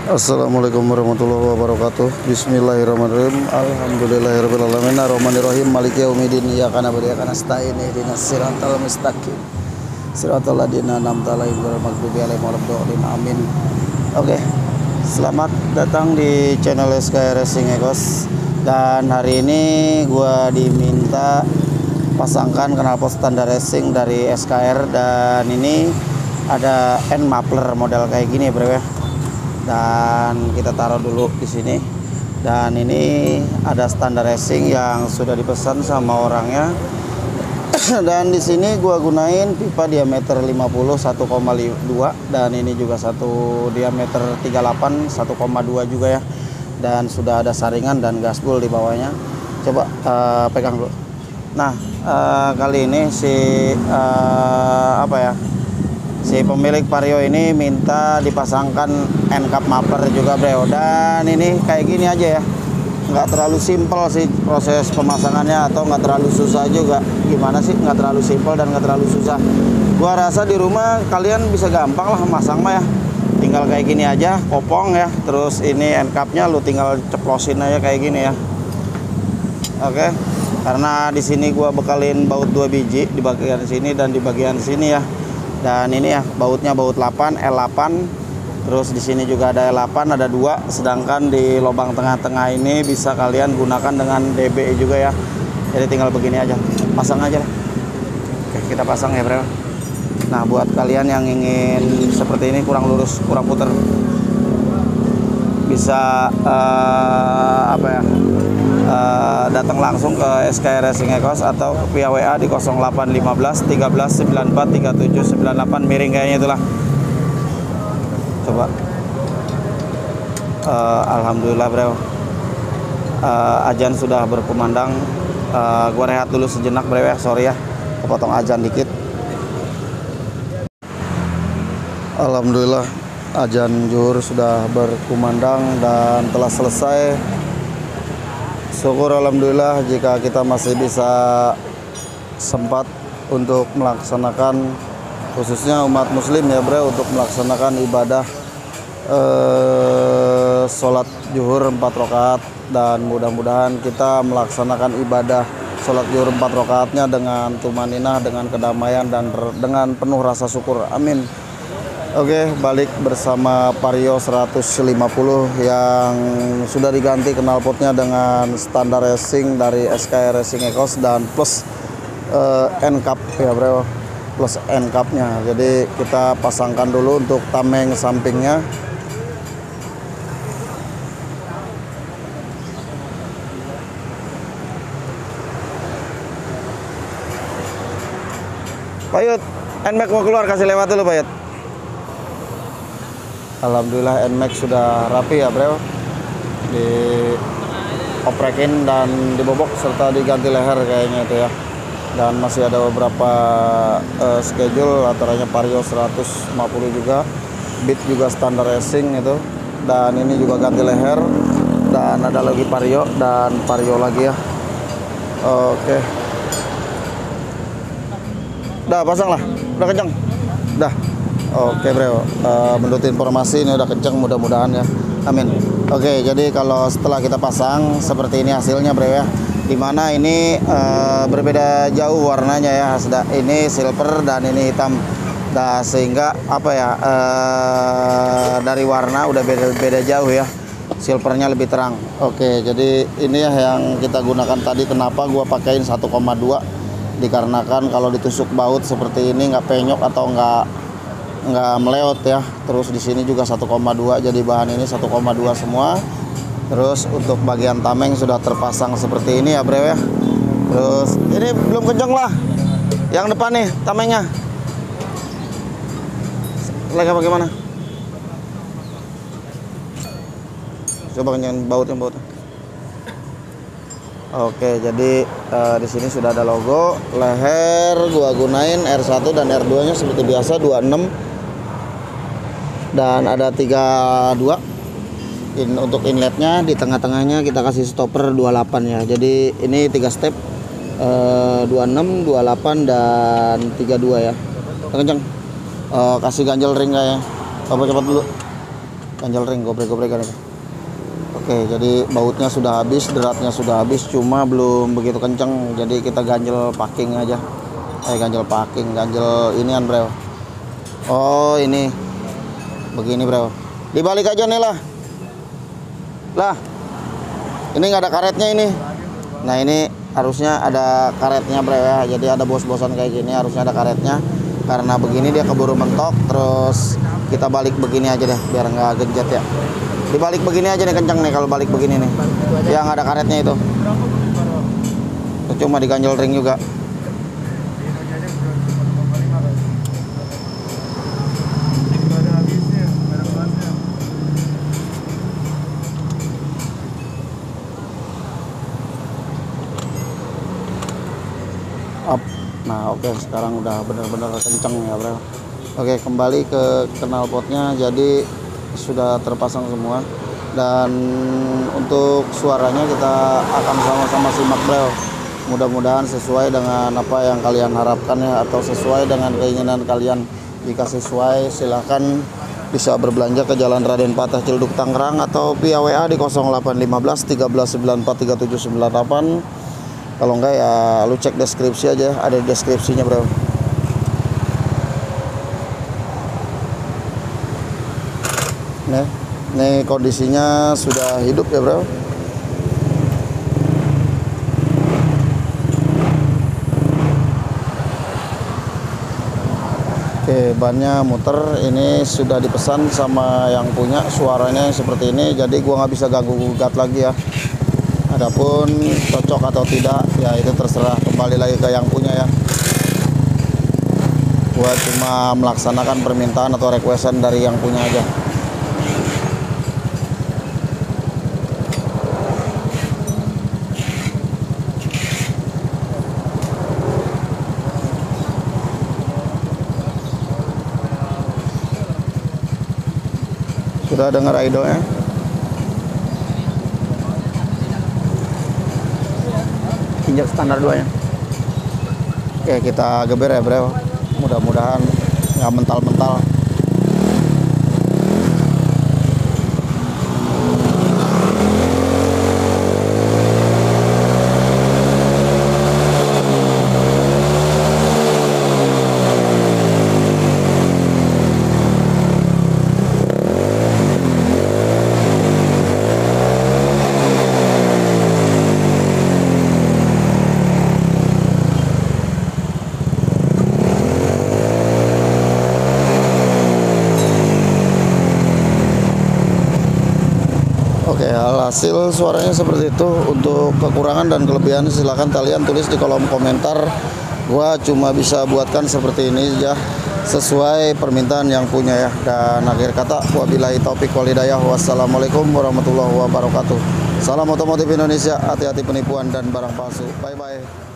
Assalamualaikum warahmatullahi wabarakatuh. Bismillahirrahmanirrahim. Alhamdulillahirrahmanirrahim. Ar-Rahmanirrahim. Maliki yaumiddin. Iyyaka na'budu wa iyyaka nasta'in. Ihdinas siratal mustaqim. Siratal ladzina an'amta 'alaihim ghairil maghdubi 'alaihim waladdallin. Amin. Oke. Selamat datang di channel SKY Racing Ekos. Dan hari ini gua diminta pasangkan knalpot standar racing dari SKR, dan ini ada N muffler model kayak gini, bro ya. Dan kita taruh dulu di sini. Dan ini ada standar racing yang sudah dipesan sama orangnya. Dan di sini gua gunain pipa diameter 50 1,2, dan ini juga satu diameter 38 1,2 juga ya. Dan sudah ada saringan dan gaspol di bawahnya. Coba pegang dulu. Nah, kali ini si si pemilik Vario ini minta dipasangkan end cap muffler juga, bro. Dan ini kayak gini aja ya, nggak terlalu simpel sih proses pemasangannya, atau nggak terlalu susah juga. Gimana sih, nggak terlalu simpel dan nggak terlalu susah. Gua rasa di rumah kalian bisa gampang lah masang mah ya, tinggal kayak gini aja, kopong ya. Terus ini end capnya lu tinggal ceplosin aja kayak gini ya. Oke, karena di sini gua bekalin baut 2 biji di bagian sini dan di bagian sini ya. Dan ini ya, bautnya baut 8 L8. Terus di sini juga ada L8, ada 2. Sedangkan di lubang tengah-tengah ini bisa kalian gunakan dengan DB juga ya. Jadi tinggal begini aja, pasang aja lah. Oke, kita pasang ya, bro. Nah, buat kalian yang ingin seperti ini, kurang lurus, kurang puter, bisa datang langsung ke SKY Racing Ekos atau via WA di 0815 13 94 37 98, miring kayaknya itulah. Coba. Alhamdulillah, bro. Azan sudah berkumandang. Gua rehat dulu sejenak, bro ya. Sorry ya, kepotong azan dikit. Alhamdulillah, azan zuhur sudah berkumandang dan telah selesai. Syukur alhamdulillah jika kita masih bisa sempat untuk melaksanakan, khususnya umat muslim ya, bro, untuk melaksanakan ibadah sholat zuhur 4 rakaat. Dan mudah-mudahan kita melaksanakan ibadah sholat zuhur 4 rakaatnya dengan tumaninah, dengan kedamaian, dan dengan penuh rasa syukur. Amin. Oke, balik bersama Vario 150 yang sudah diganti knalpotnya dengan standar racing dari SKY Racing Ekos, dan plus end cap ya, bro, plus end capnya. Jadi kita pasangkan dulu untuk tameng sampingnya. Pak Yud, NMAX mau keluar, kasih lewat dulu, Pak Yud. Alhamdulillah NMAX sudah rapi ya, bro, dioprekin dan dibobok serta diganti leher kayaknya itu ya. Dan masih ada beberapa schedule, antaranya Vario 150 juga, Beat juga standar racing itu, dan ini juga ganti leher. Dan ada lagi Vario dan Vario lagi ya. Oke, dah pasang lah, udah kencang, dah. Oke, bro, menurut informasi ini udah kenceng, mudah-mudahan ya. Amin. Oke, jadi kalau setelah kita pasang seperti ini hasilnya, bro ya. Dimana ini berbeda jauh warnanya ya. Ini silver dan ini hitam. Nah, sehingga dari warna udah beda jauh ya. Silvernya lebih terang. Oke, jadi ini ya yang kita gunakan tadi. Kenapa gua pakein 1,2? Dikarenakan kalau ditusuk baut seperti ini nggak penyok atau nggak meleot ya. Terus di sini juga 1,2, jadi bahan ini 1,2 semua. Terus untuk bagian tameng sudah terpasang seperti ini ya, bro ya. Terus ini belum kenceng lah yang depan nih tamengnya. Lagi bagaimana? Coba kenceng bautnya. Oke, jadi di sini sudah ada logo. Leher gua gunain R1 dan R2 nya seperti biasa 26, dan ada 32. Untuk inletnya di tengah-tengahnya kita kasih stopper 28 ya. Jadi ini 3 step, 26, 28 dan 32 ya. Kencang. Kasih ganjel ring kayaknya. Coba cepat dulu. ganjel ring gobrek-gobrek kan. Oke, jadi bautnya sudah habis, deratnya sudah habis, cuma belum begitu kenceng. Jadi kita ganjel packing aja. Ganjel packing, ganjel inian bro. Oh ini, begini bro. Dibalik aja nih lah. Lah, ini nggak ada karetnya ini. Nah ini harusnya ada karetnya bro ya. Jadi ada bos-bosan kayak gini harusnya ada karetnya. Karena begini dia keburu mentok, terus kita balik begini aja deh, biar nggak genjet ya. Dibalik begini aja nih kenceng nih kalau balik begini nih. Yang ada karetnya itu. Cuma diganjel ring juga. Up. Nah oke, sekarang udah bener-bener kenceng ya bro. Oke, kembali ke knalpotnya. Jadi sudah terpasang semua, dan untuk suaranya kita akan sama-sama simak bro. Mudah-mudahan sesuai dengan apa yang kalian harapkan ya, atau sesuai dengan keinginan kalian. Jika sesuai silahkan bisa berbelanja ke Jalan Raden Patah Ciledug Tangerang, atau via WA di 0815 1394 3798. Kalau enggak ya lu cek deskripsi aja, ada deskripsinya bro. Nih kondisinya sudah hidup ya bro. Oke, bannya muter. Ini sudah dipesan sama yang punya, suaranya seperti ini. Jadi gua nggak bisa ganggu gugat lagi ya. Adapun cocok atau tidak ya itu terserah, kembali lagi ke yang punya ya. Gua cuma melaksanakan permintaan atau requestan dari yang punya aja. Sudah dengar idolnya? Injak standar 2 ya. Oke, kita geber ya bro. Mudah-mudahan nggak mental-mental. Oke, hasil suaranya seperti itu. Untuk kekurangan dan kelebihan silahkan kalian tulis di kolom komentar. Gua cuma bisa buatkan seperti ini ya, sesuai permintaan yang punya ya. Dan akhir kata, wabillahi taufik wal hidayah. Wassalamualaikum warahmatullahi wabarakatuh. Salam otomotif Indonesia, hati-hati penipuan dan barang palsu. Bye bye.